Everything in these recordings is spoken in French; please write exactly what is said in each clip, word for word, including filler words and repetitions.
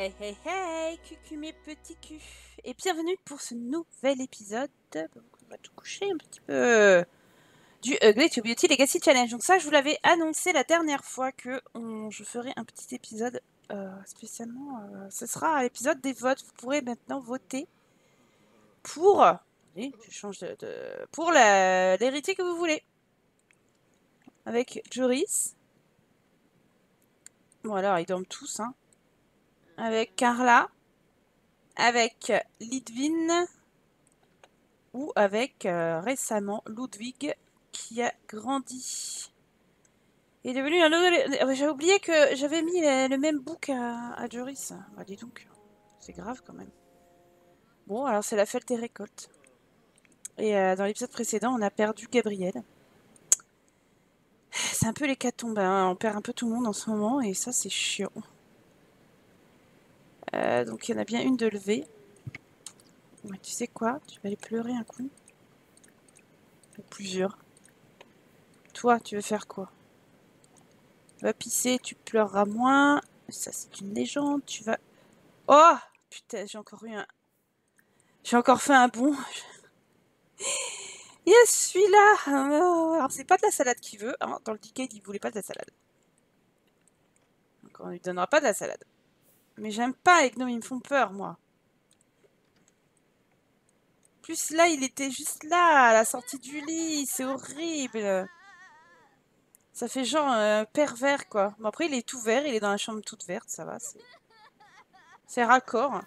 Hey hey hey, cucu mes petits culs. Et bienvenue pour ce nouvel épisode. On va tout coucher un petit peu. Du Ugly to Beauty Legacy Challenge. Donc ça, je vous l'avais annoncé la dernière fois que on, je ferai un petit épisode euh, spécialement. Euh, ce sera l'épisode des votes. Vous pourrez maintenant voter pour... Allez, je change de... de pour l'héritier que vous voulez. Avec Joris. Bon alors, ils dorment tous. Hein. Avec Carla. Avec Lidvin. Ou avec euh, récemment Ludwig qui a grandi. Il est devenu un autre... J'ai oublié que j'avais mis le, le même book à, à Joris. Bah, dis donc, c'est grave quand même. Bon, alors c'est la fête des récoltes. Et euh, dans l'épisode précédent, on a perdu Gabriel. C'est un peu l'hécatombe, hein. On perd un peu tout le monde en ce moment et ça c'est chiant. Euh, donc il y en a bien une de levée. Ouais, tu sais quoi? Tu vas aller pleurer un coup. Ou plusieurs. Toi, tu veux faire quoi? Tu vas pisser, tu pleureras moins. Ça, c'est une légende. Tu vas... Oh! Putain, j'ai encore eu un... J'ai encore fait un bond. Yes, celui-là! Alors, c'est pas de la salade qu'il veut. Hein. Dans le ticket, il voulait pas de la salade. Donc, on lui donnera pas de la salade. Mais j'aime pas les gnomes, ils me font peur, moi. Plus là, il était juste là, à la sortie du lit. C'est horrible. Ça fait genre euh, pervers, quoi. Bon, après, il est tout vert. Il est dans la chambre toute verte. Ça va, c'est... C'est raccord.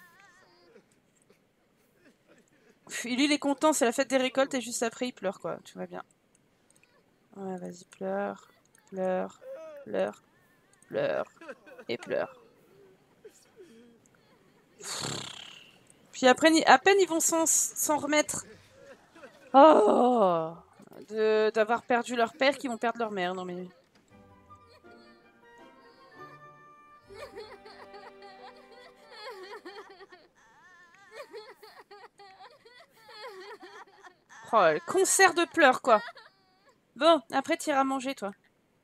Et lui, il est content, c'est la fête des récoltes et juste après, il pleure, quoi. Tout va bien. Ouais, vas-y, pleure, pleure, pleure, pleure et pleure. Puis après, à peine ils vont s'en remettre. Oh, d'avoir perdu leur père, qu'ils vont perdre leur mère. Non mais... Oh, le concert de pleurs, quoi. Bon, après, t'iras manger, toi.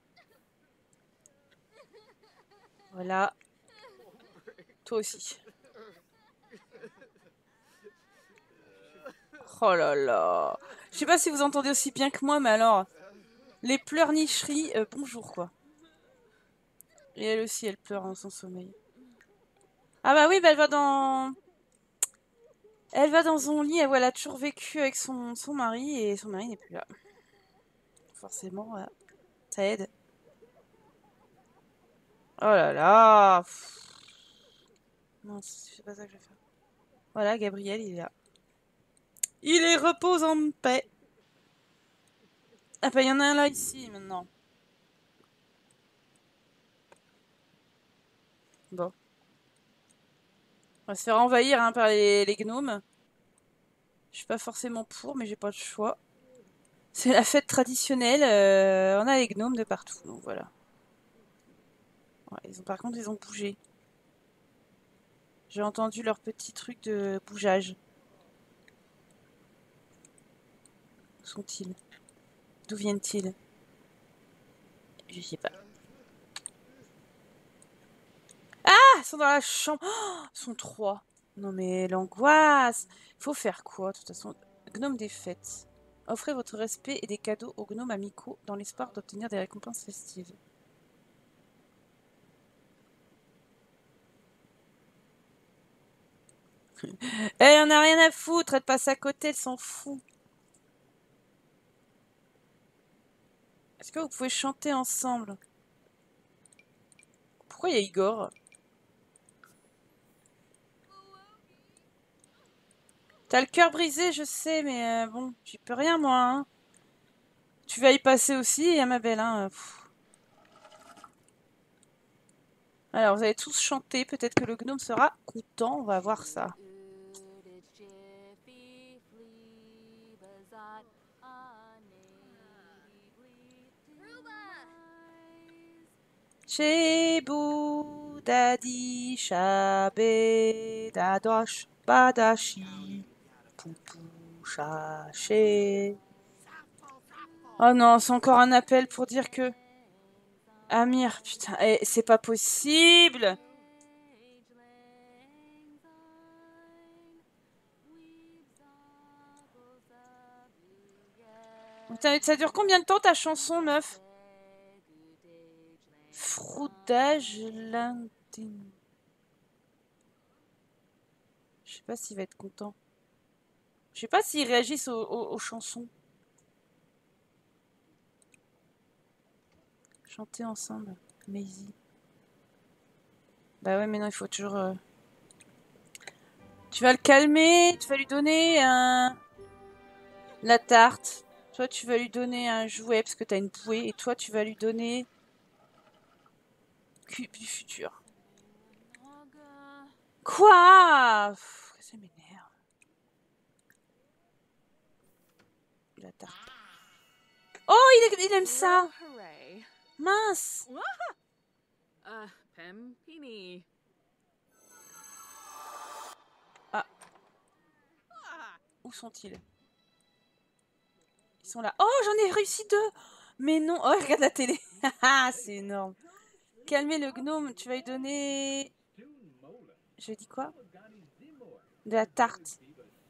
Voilà. Toi aussi. Oh là là. Je sais pas si vous entendez aussi bien que moi, mais alors... Les pleurnicheries, euh, bonjour, quoi. Et elle aussi, elle pleure en son sommeil. Ah bah oui, bah elle va dans... Elle va dans son lit, elle, elle a toujours vécu avec son, son mari, et son mari n'est plus là. Forcément, voilà. Ça aide. Oh là là. Non, c'est pas ça que je vais faire. Voilà, Gabriel, il est là. Il est repose en paix. Ah bah, il y en a un là, ici, maintenant. Bon. On va se faire envahir hein, par les, les gnomes. Je suis pas forcément pour, mais j'ai pas le choix. C'est la fête traditionnelle. Euh, on a les gnomes de partout, donc voilà. Ouais, ils ont, par contre, ils ont bougé. J'ai entendu leur petit truc de bougeage. Où sont-ils? D'où viennent-ils? Je sais pas. Ah! Ils sont dans la chambre. Oh, ils sont trois. Non mais l'angoisse. Faut faire quoi, de toute façon? Gnome des fêtes. Offrez votre respect et des cadeaux aux gnomes amicaux dans l'espoir d'obtenir des récompenses festives. Elle en a rien à foutre, elle passe à côté, elle s'en fout. Est-ce que vous pouvez chanter ensemble? Pourquoi il y a Igor? T'as le cœur brisé, je sais, mais euh, bon, j'y peux rien, moi. Hein. Tu vas y passer aussi, hein, ma belle. Hein. Alors, vous allez tous chanter. Peut-être que le gnome sera content. On va voir ça. Chebu dadi shabe dadosh badashi poupou chaché. Oh non, c'est encore un appel pour dire que... Amir, putain, eh, c'est pas possible. Putain, ça dure combien de temps ta chanson, meuf? Froudage LinkedIn. Je sais pas s'il va être content. Je sais pas s'ils réagissent aux, aux, aux chansons. Chanter ensemble. Maisie. Bah ouais, mais non, il faut toujours... Euh... Tu vas le calmer, tu vas lui donner un... la tarte. Toi, tu vas lui donner un jouet parce que t'as une bouée. Et toi, tu vas lui donner... Cube du futur. Quoi? Pff, ça m'énerve. La tarte. Oh, il, il aime ça. Mince. Ah. Où sont-ils? Ils sont là. Oh, j'en ai réussi deux. Mais non. Oh, regarde la télé. C'est énorme. Calmer le gnome. Tu vas lui donner... Je dis quoi? De la tarte.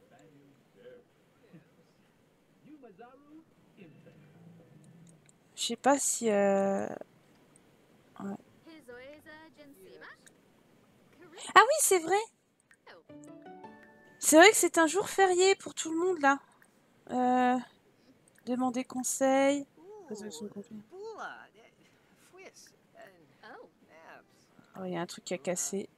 Je sais pas si... Euh... Ouais. Ah oui, c'est vrai. C'est vrai que c'est un jour férié pour tout le monde, là. Euh... Demander conseil. Oh, il y a un truc qui a cassé.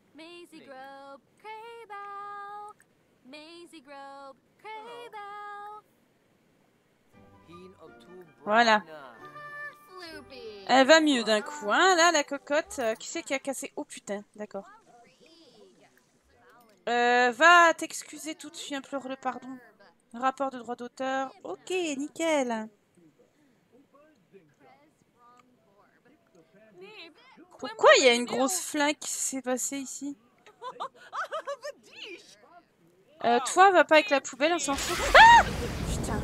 Voilà. Elle va mieux d'un coup, hein. Là, la cocotte. Euh, qui c'est qui a cassé? Oh putain, d'accord. Euh, va t'excuser tout de suite, implore le pardon. Rapport de droit d'auteur. Ok, nickel. Pourquoi il y a une grosse flingue qui s'est passée ici? euh, Toi, va pas avec la poubelle, on s'en fout. Ah! Putain.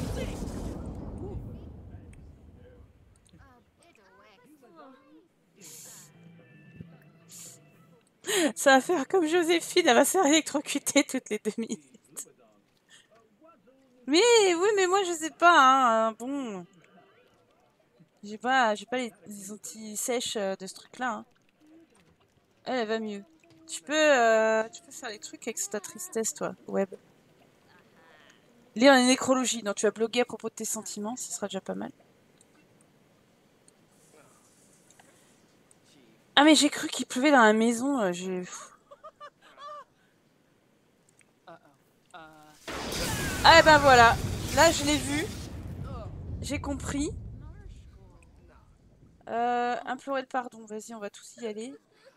Ça va faire comme Joséphine, elle va se faire électrocuter toutes les deux minutes. Mais oui, mais moi je sais pas, hein. Bon. J'ai pas, j'ai pas les, les anti-sèches de ce truc-là. Hein. Elle, elle va mieux. Tu peux, euh, tu peux faire des trucs avec ta tristesse, toi, web. Lire une nécrologie. Non, tu vas bloguer à propos de tes sentiments, ce sera déjà pas mal. Ah, mais j'ai cru qu'il pleuvait dans la maison. Euh, j'ai... Ah, ben voilà. Là, je l'ai vu. J'ai compris. Euh, implorer le pardon. Vas-y, on va tous y aller.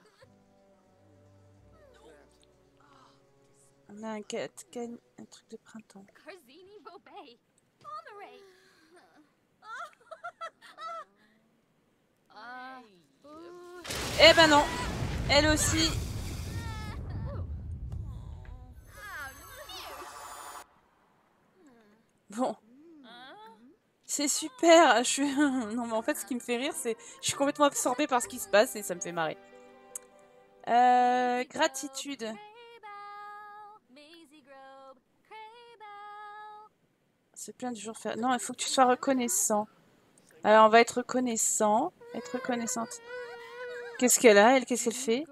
On a un, un truc de printemps. Eh ben non. Elle aussi. Bon. C'est super. Je suis... non, mais en fait, ce qui me fait rire, c'est... Je suis complètement absorbée par ce qui se passe et ça me fait marrer. Euh, gratitude. C'est plein de jours faire. Non, il faut que tu sois reconnaissant. Alors, on va être reconnaissant. Être reconnaissante. Qu'est-ce qu'elle a, elle? Qu'est-ce qu'elle fait?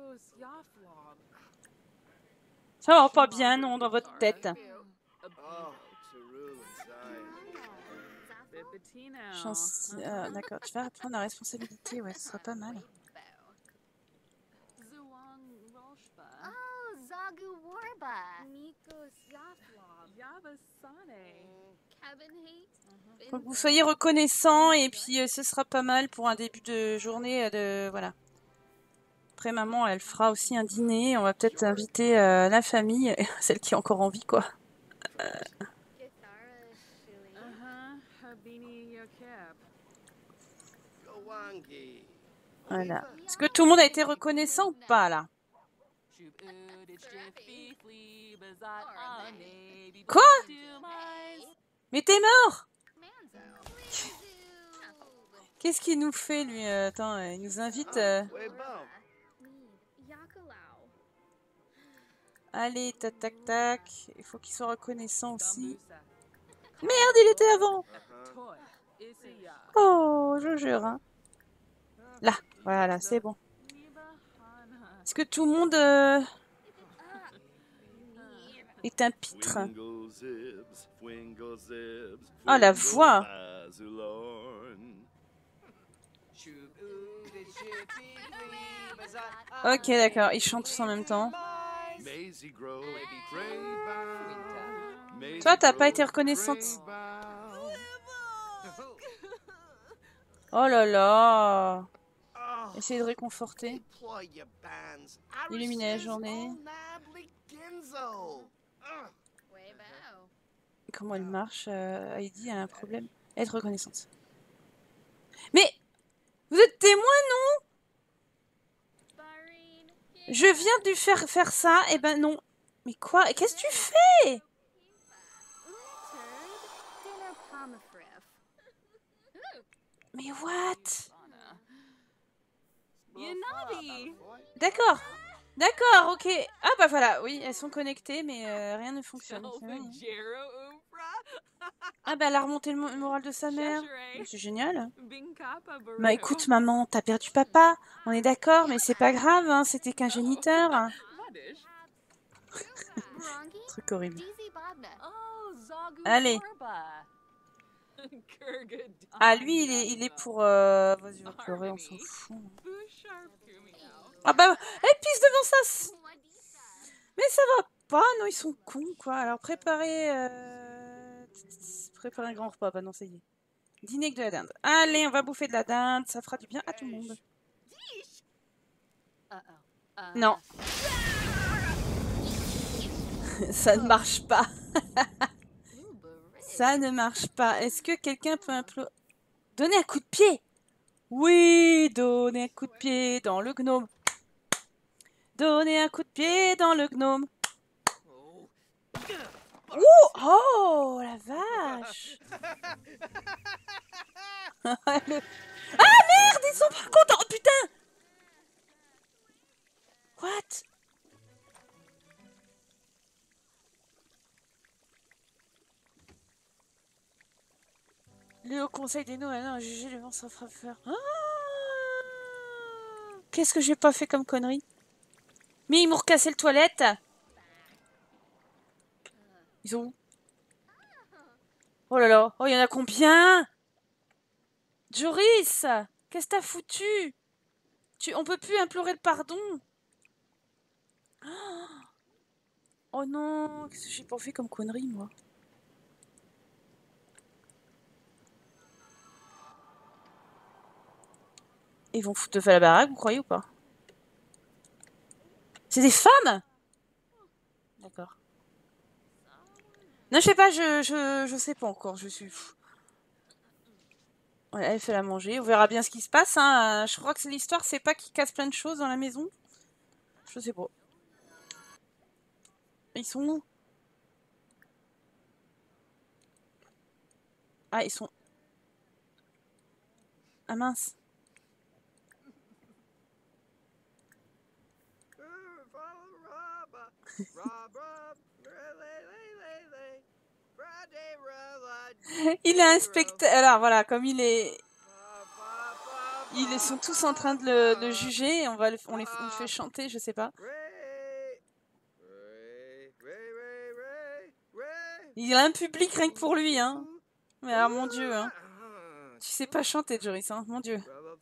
Ça va pas bien, non, dans votre tête. Chance... Euh, D'accord, tu vas prendre la responsabilité, ouais, ce sera pas mal. Faut que vous soyez reconnaissant et puis euh, ce sera pas mal pour un début de journée. Euh, de voilà. Après, maman, elle fera aussi un dîner. On va peut-être inviter euh, la famille, celle qui a encore envie, quoi. Euh... Voilà. Est-ce que tout le monde a été reconnaissant ou pas, là? Quoi? Mais t'es mort? Qu'est-ce qu'il nous fait, lui? Attends, il nous invite... Euh... Allez, tac, tac, tac. Il faut qu'il soit reconnaissant aussi. Merde, il était avant! Oh, je jure. Hein. Là, voilà, c'est bon. Est-ce que tout le monde euh, est un pitre? Oh, la voix! Ok, d'accord, ils chantent tous en même temps. Toi, t'as pas été reconnaissante. Oh là là! Essayez de réconforter. Illuminer la journée. Comment elle marche euh, Heidi a un problème. Être reconnaissante. Mais vous êtes témoin, non? Je viens de lui faire faire ça. Eh ben non. Mais quoi? Qu'est-ce que tu fais? Mais what? D'accord. D'accord, ok. Ah bah voilà, oui, elles sont connectées, mais euh, rien ne fonctionne. Ah bah elle a remonté le, mo le moral de sa mère. C'est génial. Bah écoute maman, t'as perdu papa. On est d'accord, mais c'est pas grave, hein, c'était qu'un géniteur. Truc horrible. Allez. Ah lui, il est, il est pour... Euh... Vas-y, il va pleurer, on s'en fout. Ah bah, elle pisse devant ça. Mais ça va pas, non, ils sont cons, quoi. Alors, préparer... Euh... Préparer un grand repas, bah non, ça y est. Dîner avec de la dinde. Allez, on va bouffer de la dinde, ça fera du bien à tout le monde. Non. Ça ne marche pas. Ça ne marche pas. Est-ce que quelqu'un peut imploser... Donner un coup de pied? Oui, donner un coup de pied dans le gnome. Donner un coup de pied dans le gnome. Ouh, oh, la vache. le... Ah merde, ils sont pas contents. Oh putain. What? Le Haut Conseil des Noms a jugé le vent sans frappeur. Ah, qu'est-ce que j'ai pas fait comme connerie? Mais ils m'ont recassé le toilette. Ils sont où? Oh là là. Oh, il y en a combien? Joris, qu'est-ce que t'as foutu? Tu... On peut plus implorer le pardon. Oh non, qu'est-ce que j'ai pas fait comme connerie, moi? Ils vont foutre de feu à la baraque, vous croyez ou pas? C'est des femmes? D'accord. Non, je sais pas, je, je, je sais pas encore, je suis... Voilà, elle fait la manger, on verra bien ce qui se passe. Hein. Je crois que l'histoire, c'est pas qu'ils cassent plein de choses dans la maison. Je sais pas. Ils sont où? Ah, ils sont... Ah mince. Il est inspecteur. Alors voilà, comme il est... Ils sont tous en train de le, de le juger. On, va le... on, les... on le fait chanter, je sais pas. Il a un public rien que pour lui, hein. Mais alors, mon Dieu, hein. Tu sais pas chanter, Joris, hein. Mon Dieu.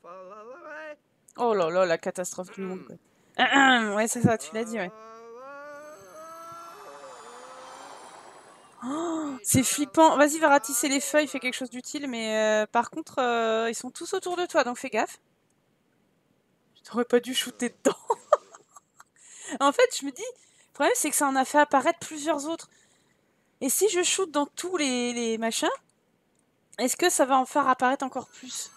Oh là là, la catastrophe du monde, quoi. Ouais, c'est ça, tu l'as dit, ouais. Oh, c'est flippant. Vas-y, va ratisser les feuilles, fais quelque chose d'utile. Mais euh, par contre, euh, ils sont tous autour de toi, donc fais gaffe. Je t'aurais pas dû shooter dedans. En fait, je me dis, le problème, c'est que ça en a fait apparaître plusieurs autres. Et si je shoot dans tous les, les machins, est-ce que ça va en faire apparaître encore plus?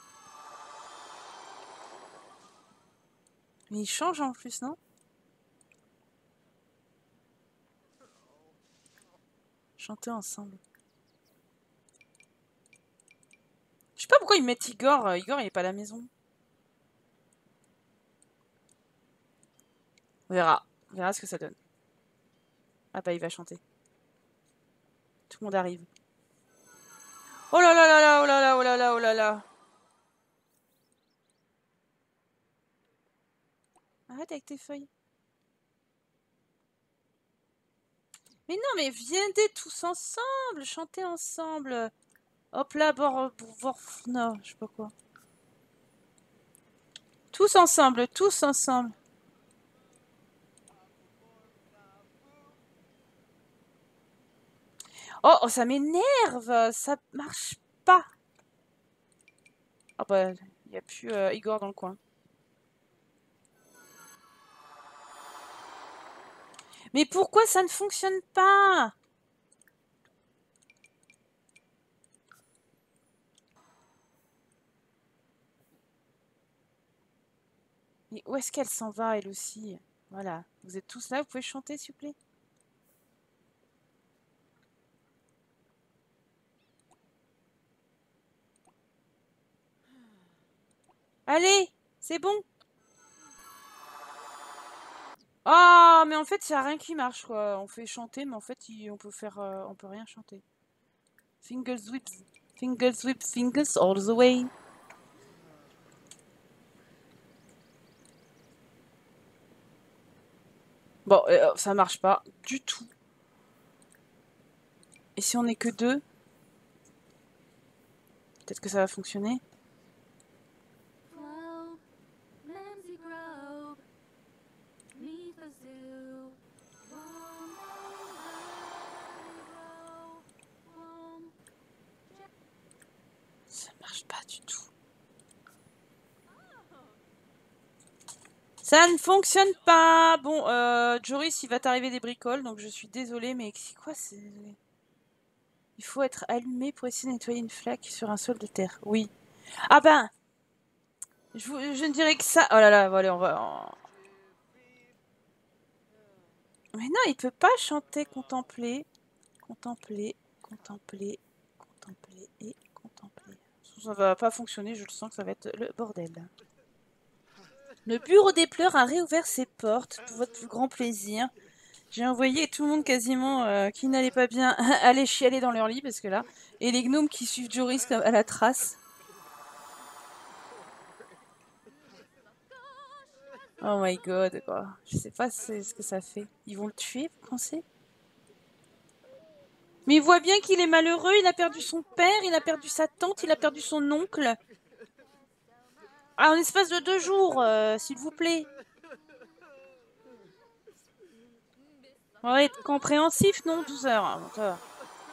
Mais ils changent en plus, non? Chanter ensemble. Je sais pas pourquoi ils mettent Igor. Igor, il est pas à la maison. On verra. On verra ce que ça donne. Ah bah, il va chanter. Tout le monde arrive. Oh là là là là, oh là là, oh là là, oh là là. Arrête avec tes feuilles. Mais non, mais viendez tous ensemble, chantez ensemble. Hop là, bord, bord, non, je sais pas quoi. Tous ensemble, tous ensemble. Oh, oh ça m'énerve, ça marche pas. Ah bah, il n'y a plus euh, Igor dans le coin. Mais pourquoi ça ne fonctionne pas? Mais où est-ce qu'elle s'en va, elle aussi? Voilà, vous êtes tous là, vous pouvez chanter, s'il vous plaît? Allez, c'est bon. Ah, mais en fait, il n'y a rien qui marche, quoi. On fait chanter, mais en fait, il- on peut faire, euh, on peut rien chanter. Fingers whips, fingers whips, fingers all the way. Bon, euh, ça marche pas du tout. Et si on n'est que deux, peut-être que ça va fonctionner. Ça marche pas du tout. Ça ne fonctionne pas. Bon, euh, Joris, il va t'arriver des bricoles, donc je suis désolée, mais c'est quoi c'est... Il faut être allumé pour essayer de nettoyer une flaque sur un sol de terre. Oui. Ah ben, je, vous, je ne dirais que ça. Oh là là, voilà, on va... Mais non, il peut pas chanter, contempler, contempler, contempler, contempler et contempler. Ça va pas fonctionner, je le sens que ça va être le bordel. Le bureau des pleurs a réouvert ses portes pour votre plus grand plaisir. J'ai envoyé tout le monde quasiment euh, qui n'allait pas bien aller chialer dans leur lit parce que là, et les gnomes qui suivent Joris à la trace. Oh my god, quoi. Je sais pas ce que ça fait. Ils vont le tuer, vous pensez? Mais il voit bien qu'il est malheureux, il a perdu son père, il a perdu sa tante, il a perdu son oncle. Ah, en espace de deux jours, euh, s'il vous plaît. On va être compréhensif, non? douze heures. Hein, ça va.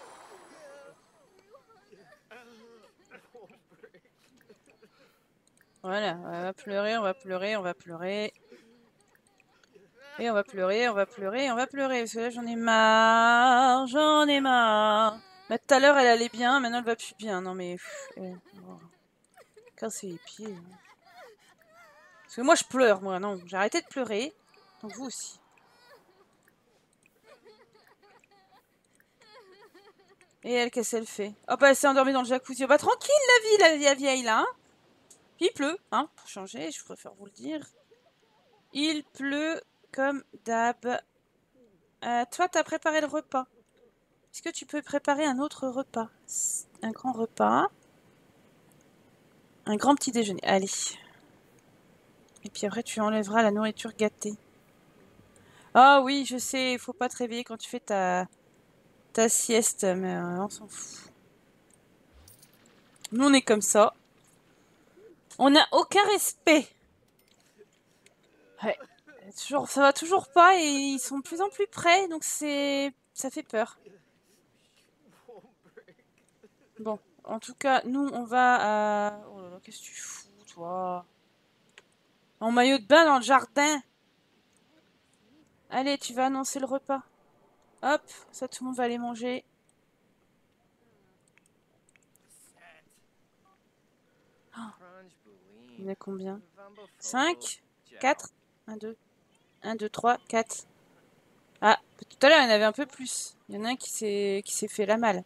Voilà, on va pleurer, on va pleurer, on va pleurer. Et on va pleurer, on va pleurer, on va pleurer. Parce que là, j'en ai marre, j'en ai marre. Mais tout à l'heure, elle allait bien, maintenant, elle va plus bien. Non, mais... Pff, eh, oh. Casser les pieds. Parce que moi, je pleure, moi. Non, j'ai arrêté de pleurer. Donc, vous aussi. Et elle, qu'est-ce qu'elle fait? Oh, bah, elle s'est endormie dans le jacuzzi. Oh, bah, tranquille, la vie, la vie, la vieille, là. Hein. Puis, il pleut, hein, pour changer, je préfère vous le dire. Il pleut comme d'hab. Euh, toi, t'as préparé le repas. Est-ce que tu peux préparer un autre repas? Un grand repas. Un grand petit déjeuner. Allez. Et puis après, tu enlèveras la nourriture gâtée. Ah oui, je sais, il faut pas te réveiller quand tu fais ta, ta sieste, mais euh, on s'en fout. Nous, on est comme ça. On n'a aucun respect. Ouais. Toujours, ça va toujours pas et ils sont de plus en plus près, donc c'est, ça fait peur. Bon, en tout cas, nous, on va à... Oh là là, qu'est-ce que tu fous, toi? En maillot de bain dans le jardin. Allez, tu vas annoncer le repas. Hop, ça, tout le monde va aller manger. Oh. Il y en a combien? cinq? quatre? un, deux. un, deux, trois, quatre. Ah, tout à l'heure, il y en avait un peu plus. Il y en a un qui s'est qui s'est fait la malle.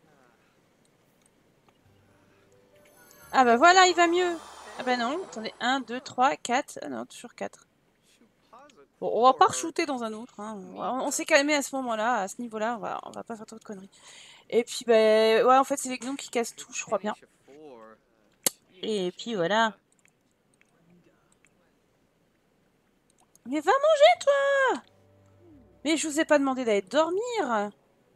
Ah bah voilà, il va mieux. Ah bah non, attendez, un, deux, trois, quatre. Ah non, toujours quatre. Bon, on va pas re-shooter dans un autre. Hein. On, on s'est calmé à ce moment-là, à ce niveau-là. On va, on va pas faire trop de conneries. Et puis, ben, ouais, en fait, c'est les gnomes qui cassent tout, je crois bien. Et puis, voilà. Mais va manger, toi! Mais je vous ai pas demandé d'aller dormir.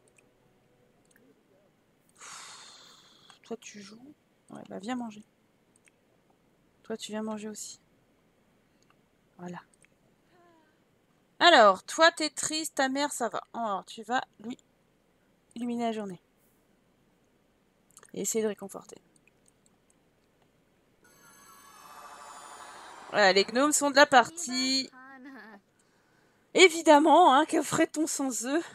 Toi, tu joues. Ouais, bah, viens manger. Toi, tu viens manger aussi. Voilà. Alors, toi, t'es triste, ta mère, ça va. Alors, tu vas lui illuminer la journée. Et essayer de réconforter. Voilà, les gnomes sont de la partie. Évidemment, hein, que ferait-on sans eux?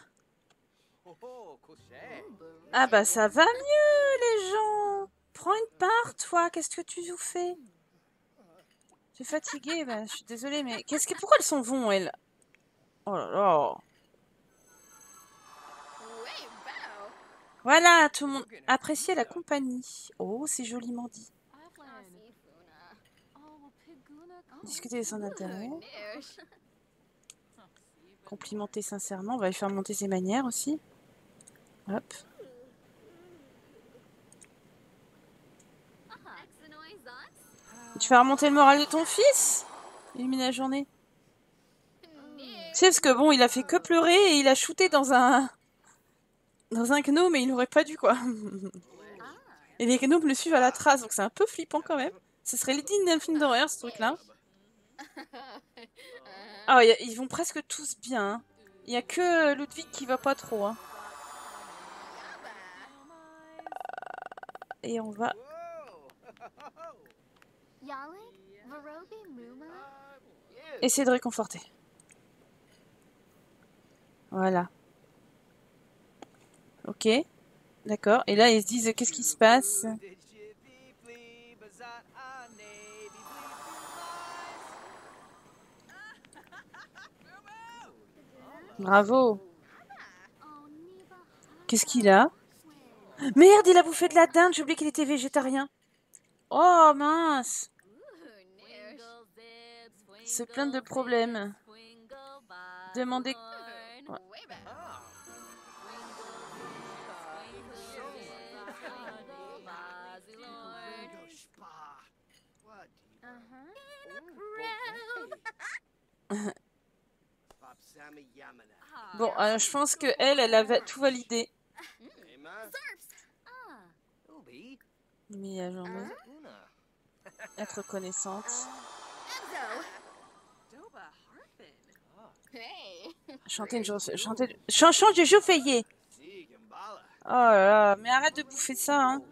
Ah bah ça va mieux, les gens. Prends une part, toi. Qu'est-ce que tu nous fais? Tu es fatiguée, bah, je suis désolée, mais qu'est-ce que pourquoi elles s'en vont, elles? Oh là là. Voilà, tout le monde appréciait la compagnie. Oh, c'est joliment dit. Discuter de son intérêt. Complimenter sincèrement. On va lui faire monter ses manières aussi. Hop. Tu vas remonter le moral de ton fils? Illuminer la journée. Tu sais, parce que bon, il a fait que pleurer et il a shooté dans un... Dans un gnome, mais il n'aurait pas dû, quoi. Et les gnomes le suivent à la trace, donc c'est un peu flippant quand même. Ce serait le digne d'un film d'horreur, ce truc-là. Ah, y a, ils vont presque tous bien. Hein. Il n'y a que Ludwig qui va pas trop. Hein. Et on va... essayer de réconforter. Voilà. Ok. D'accord. Et là, ils se disent, qu'est-ce qui se passe? Bravo. Qu'est-ce qu'il a? Merde, il a bouffé de la dinde. J'ai oublié qu'il était végétarien. Oh, mince. C'est plein de problèmes. Demandez... Ouais. Bon, euh, je pense que elle, elle a tout validé. Mais à journée. Être reconnaissante. Chanter une journée. Chanter. Chanson du jour veillé. Oh là là, mais arrête de bouffer ça, hein.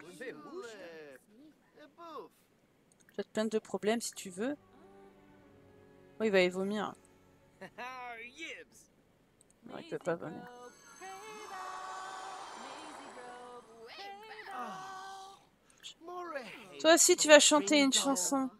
J'ai plein de problèmes si tu veux. Oh, il va y vomir. Non, il peut pas vomir. Toi aussi, tu vas chanter une chanson.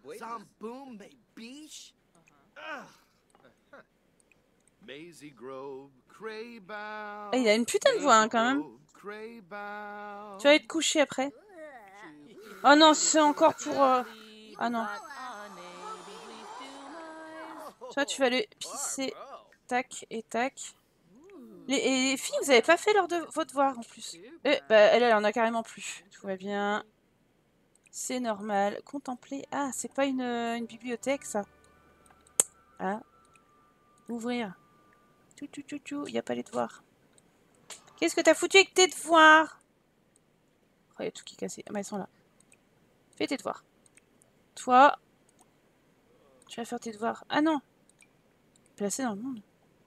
Ah, il a une putain de voix, hein, quand même. Tu vas être couché après. Oh non, c'est encore pour... Euh... Ah non. Toi, tu vas le pisser. Tac et tac. Les, et les filles, vous n'avez pas fait leur de, vos devoirs en plus. Eh, bah, elle, elle en a carrément plus. Tout va bien. C'est normal. Contempler. Ah, c'est pas une, une bibliothèque, ça. Ah. Ouvrir. Tout, tout, tout, tout. Il n'y a pas les devoirs. Qu'est-ce que t'as foutu avec tes devoirs? Oh, il y a tout qui est cassé. Ah, bah, ils sont là. Fais tes devoirs. Toi, tu vas faire tes devoirs. Ah non. Placé dans le monde.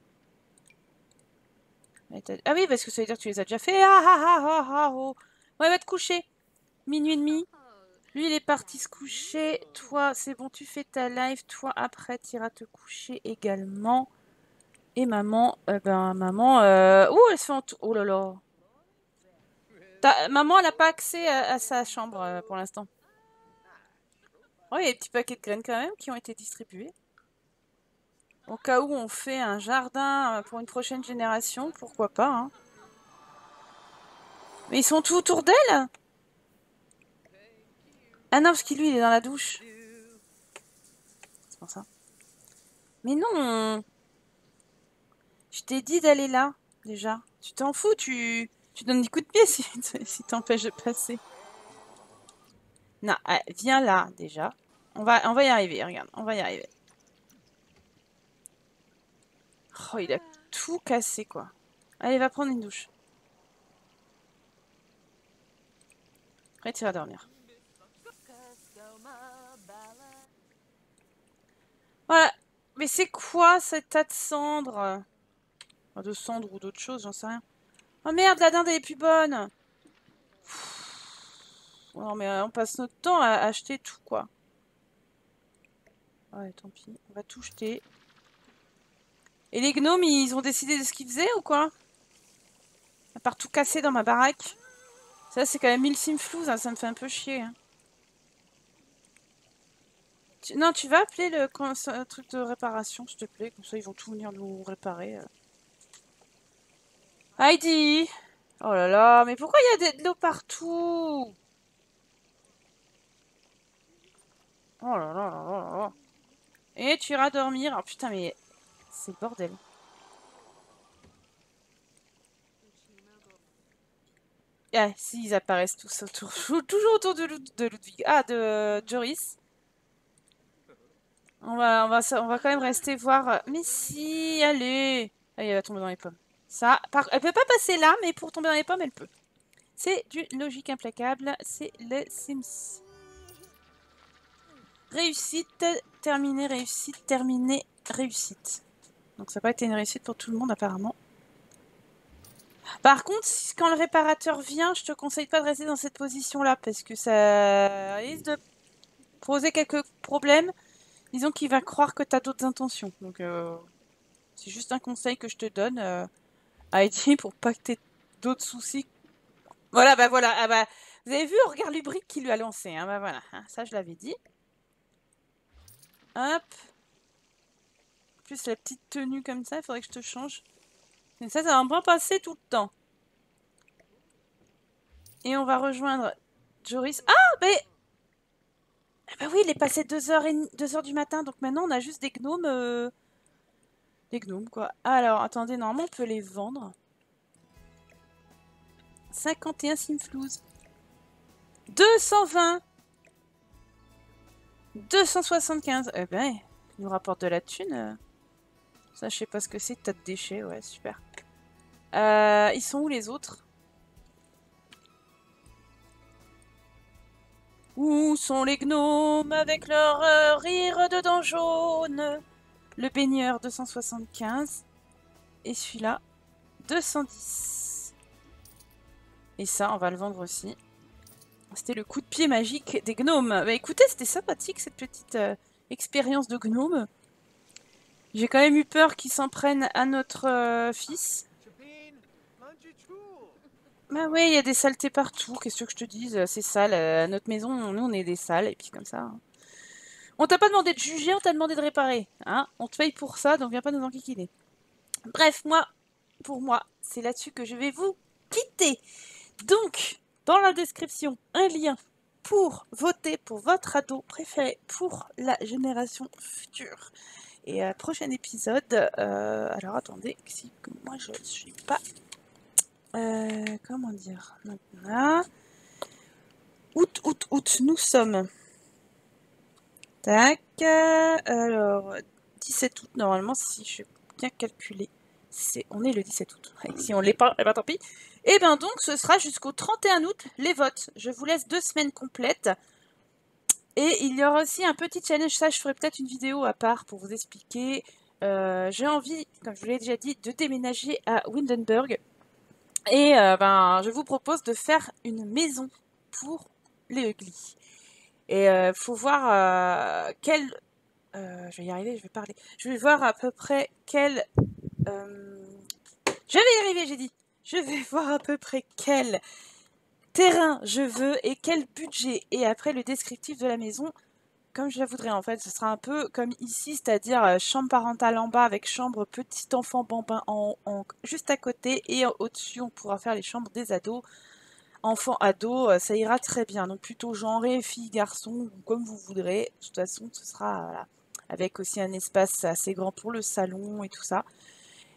Ah oui, parce que ça veut dire que tu les as déjà fait. Ah ah ah ah ah oh. Ouais, va te coucher. Minuit et demi. Lui, il est parti se coucher. Toi, c'est bon, tu fais ta live. Toi, après, tu iras te coucher également. Et maman, euh, ben, maman... Euh... Ouh, elle se fait en... Oh là là. Ta... Maman, elle n'a pas accès à, à sa chambre euh, pour l'instant. Oh, il y a des petits paquets de graines quand même qui ont été distribués. Au cas où on fait un jardin pour une prochaine génération, pourquoi pas. Hein. Mais ils sont tout autour d'elle? Ah non, parce que lui, il est dans la douche. C'est pour ça. Mais non! Je t'ai dit d'aller là, déjà. Tu t'en fous, tu... tu donnes des coups de pied si, si t'empêches de passer. Non, ah, viens là, déjà. On va, on va y arriver, regarde, on va y arriver. Oh, il a tout cassé, quoi. Allez, va prendre une douche. Après, tu iras dormir. Voilà. Mais c'est quoi, cet tas de cendres? Enfin, de cendres ou d'autres choses, j'en sais rien. Oh merde, la dinde, elle est plus bonne. Pff, non, mais on passe notre temps à acheter tout, quoi. Ouais, tant pis. On va tout jeter. Et les gnomes, ils ont décidé de ce qu'ils faisaient ou quoi? À part tout casser dans ma baraque. Ça, c'est quand même mille simflouz, hein, ça me fait un peu chier. Hein. Tu... Non, tu vas appeler le un truc de réparation, s'il te plaît. Comme ça, ils vont tout venir nous réparer. euh. Heidi! Oh là là, mais pourquoi il y a de l'eau partout? Oh là là là là là. Et tu iras dormir. Oh putain, mais c'est le bordel. Ah, si, ils apparaissent tous autour. Toujours autour de, Lud de Ludwig. Ah, de Joris. On va, on, va, on va quand même rester voir. Mais si, allez. Allez, elle va tomber dans les pommes. Ça, par... elle peut pas passer là, mais pour tomber dans les pommes, elle peut. C'est du logique implacable. C'est le Sims. Réussite, terminé, réussite, terminé, réussite. Donc ça n'a pas été une réussite pour tout le monde apparemment. Par contre, si, quand le réparateur vient, je te conseille pas de rester dans cette position-là parce que ça risque de poser quelques problèmes. Disons qu'il va croire que tu as d'autres intentions. Donc euh, c'est juste un conseil que je te donne, euh, Heidi, pour pas que tu aies d'autres soucis. Voilà, bah voilà. Ah bah, vous avez vu, on regarde Lubric qui lui a lancé. Hein, bah voilà, hein, ça je l'avais dit. Hop. En plus, la petite tenue comme ça, il faudrait que je te change. Et ça, ça va bien passer tout le temps. Et on va rejoindre Joris. Ah, mais... Ah bah oui, il est passé deux heures du matin, donc maintenant on a juste des gnomes. Euh... Des gnomes, quoi. Alors, attendez, normalement on peut les vendre. cinquante et un simflouz. deux cent vingt. deux cent soixante-quinze. Eh ben, il nous rapporte de la thune. Ça, je sais pas ce que c'est, tas de déchets. Ouais, super. Euh, ils sont où les autres? Où sont les gnomes avec leur euh, rire de dents jaunes? Le baigneur, deux cent soixante-quinze. Et celui-là, deux cent dix. Et ça, on va le vendre aussi. C'était le coup de pied magique des gnomes. Bah écoutez, c'était sympathique cette petite euh, expérience de gnome. J'ai quand même eu peur qu'ils s'en prennent à notre euh, fils. Bah ouais, il y a des saletés partout. Qu'est-ce que je te dise? C'est sale. À notre maison, nous, on est des sales. Et puis comme ça... Hein. On t'a pas demandé de juger, on t'a demandé de réparer. Hein, on te paye pour ça, donc viens pas nous enquiquiner. Bref, moi, pour moi, c'est là-dessus que je vais vous quitter. Donc, dans la description, un lien pour voter pour votre ado préféré pour la génération future. Et euh, prochain épisode, euh, alors attendez, si moi je ne suis pas, euh, comment dire, maintenant, août, août, août, nous sommes, tac, alors, dix-sept août, normalement, si je bien calculé, c'est, on est le dix-sept août, et si on l'est pas, eh ben tant pis. Et bien donc, ce sera jusqu'au trente et un août, les votes. Je vous laisse deux semaines complètes. Et il y aura aussi un petit challenge, ça je ferai peut-être une vidéo à part pour vous expliquer. Euh, J'ai envie, comme je vous l'ai déjà dit, de déménager à Windenburg. Et euh, ben, je vous propose de faire une maison pour les Ugly. Et il euh, faut voir euh, quel... Euh, je vais y arriver, je vais parler. Je vais voir à peu près quel... Euh, je vais y arriver, j'ai dit. Je vais voir à peu près quel terrain je veux et quel budget. Et après, le descriptif de la maison... Comme je la voudrais en fait, ce sera un peu comme ici, c'est-à-dire euh, chambre parentale en bas avec chambre petit enfant bambin en, en, juste à côté et au-dessus on pourra faire les chambres des ados, enfants ados, euh, ça ira très bien. Donc plutôt genré fille garçon comme vous voudrez. De toute façon, ce sera voilà, avec aussi un espace assez grand pour le salon et tout ça.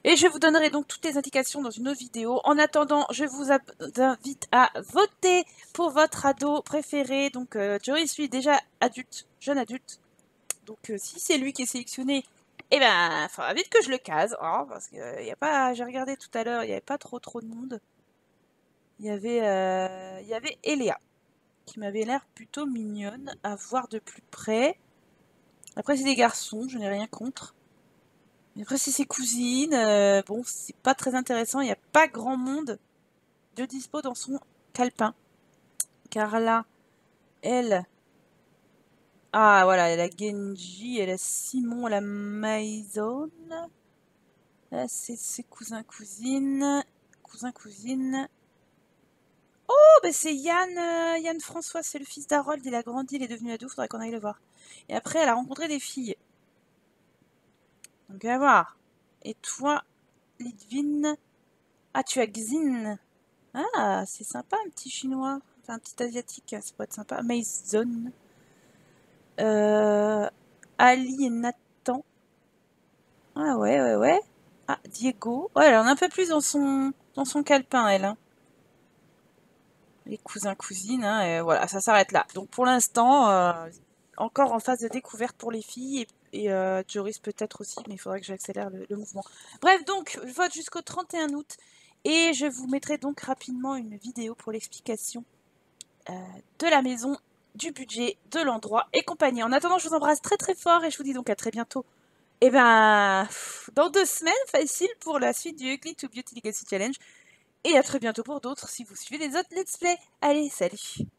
Et je vous donnerai donc toutes les indications dans une autre vidéo. En attendant, je vous invite à voter pour votre ado préféré. Donc, euh, Joris, lui, déjà adulte, jeune adulte. Donc, euh, si c'est lui qui est sélectionné, eh ben, il faudra vite que je le case. Hein, parce que euh, y a pas, j'ai regardé tout à l'heure, il n'y avait pas trop trop de monde. Il y avait, euh, il y avait Eléa, qui m'avait l'air plutôt mignonne à voir de plus près. Après, c'est des garçons, je n'ai rien contre. Mais après, c'est ses cousines. Euh, bon, c'est pas très intéressant. Il n'y a pas grand monde de dispo dans son calepin. Car là, elle... Ah, voilà, elle a Genji, elle a Simon, elle a Maison. Là, c'est ses cousins, cousines. Cousins, cousines. Oh, ben c'est Yann, euh, Yann François, c'est le fils d'Harold. Il a grandi, il est devenu ado, faudrait qu'on aille le voir. Et après, elle a rencontré des filles. Donc, on va voir. Et toi, Lidvin... Ah, tu as Xin. Ah, c'est sympa, un petit chinois. Enfin, un petit asiatique, ça pourrait être sympa. Maison. Euh, Ali et Nathan. Ah ouais, ouais, ouais. Ah, Diego. Ouais, elle en a un peu plus dans son, dans son calepin, elle. Hein. Les cousins, cousines, hein, et voilà, ça s'arrête là. Donc pour l'instant, euh, encore en phase de découverte pour les filles, et, et euh, Joris peut-être aussi, mais il faudrait que j'accélère le, le mouvement. Bref, donc, je vote jusqu'au trente et un août, et je vous mettrai donc rapidement une vidéo pour l'explication euh, de la maison, du budget, de l'endroit et compagnie. En attendant, je vous embrasse très très fort, et je vous dis donc à très bientôt. Et ben, dans deux semaines, facile pour la suite du Ugly to Beauty Legacy Challenge. Et à très bientôt pour d'autres si vous suivez les autres let's play. Allez, salut!